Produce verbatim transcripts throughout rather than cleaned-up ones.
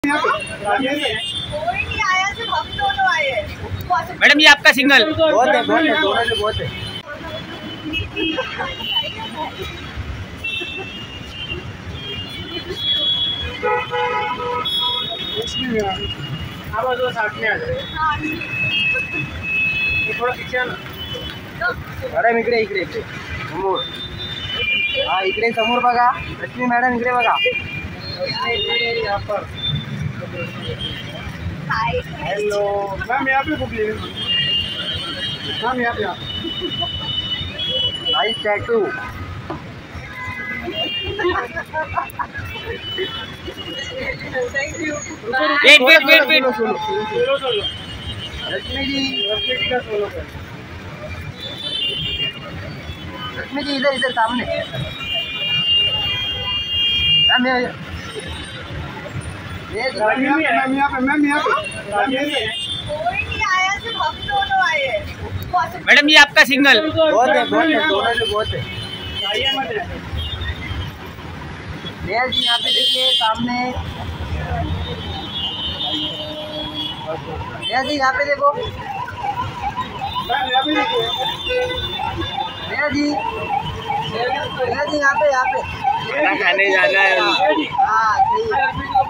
कोई नहीं आया, सिर्फ हम दोनों आए। मैडम ये आपका सिग्नल बहुत है, बहुत है, दोनों से बहुत है। साथ में आ जाए थोड़ा पीछे आना। मॅडम इकडे इकडे इकडे समोर, हा इकडे समोर बघा। रश्मी मॅडम इकडे बघा। हेलो मैम, यहाँ पे बुक ले मैम, यहाँ पे nice tattoo. Wait wait wait wait solo solo solo Rashmi ji, Rashmi ji का सोलो कर। रश्मि जी इधर इधर सामने। मैम ये ये मैम यहाँ पे, मैम यहाँ पे, मैम यहाँ पे। कोई नहीं आया, सिर्फ हम दोनों आए। मैडम ये आपका सिग्नल बहुत है, बहुत है, दोनों से बहुत है। आइए मत नेहा जी यहाँ पे देखिए सामने। नेहा जी यहाँ पे देखो। मैम यहाँ पे देखिए। नेहा जी, नेहा जी यहाँ पे, यहाँ पे खाने जाना है। हाँ सही है।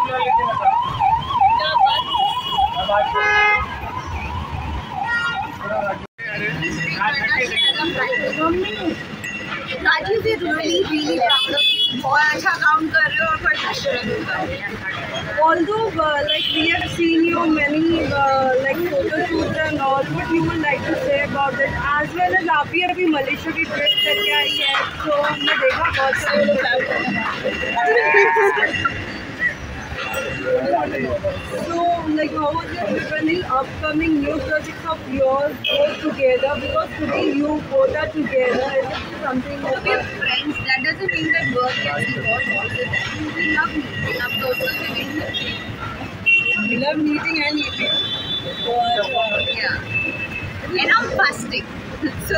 Rajiv is really really proud of you. बहुत अच्छा काम कर रहे हो और बहुत प्रेशर कर रहे हो। Although uh, like we have seen you many uh, like photo shoots and all, what you would like to say about it? As well as आप भी अभी मलेशिया की ट्रिप करके आई है, तो हमने देखा बहुत सारे लोग ट्रैवल करने। So like how was your trip and the upcoming new projects of yours both together? Because today you both are together. Is it something that we are friends? That doesn't mean that work gets involved all the time. We love meeting. Up to also we love meeting and eating. But, uh, yeah. And I'm fasting. So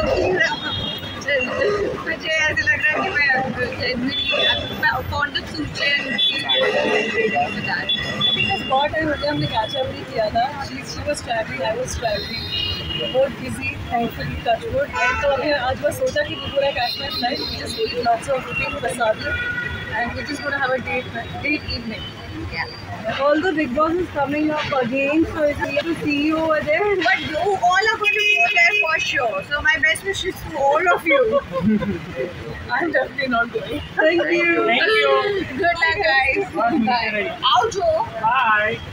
मुझे ऐसा लग रहा है कि मैं generally मैं fond of sushi and बता रही हूँ। बिकॉज बहुत टाइम हो गया हमने कैचअप नहीं किया था। She she was travelling, I was travelling, बहुत busy, thankfully touch wood. And तो हमने आज बस सोचा कि पूरा catch my flight, just lots of cooking prasad and we just gonna have a date date evening. Although Big Boss is coming up again, so it's here to see you over there. But you all are going to go there for sure. So my best wishes to all of you. I'm definitely not going. Thank you. Thank you. Good luck, guys. Bye. Out, Joe. Bye.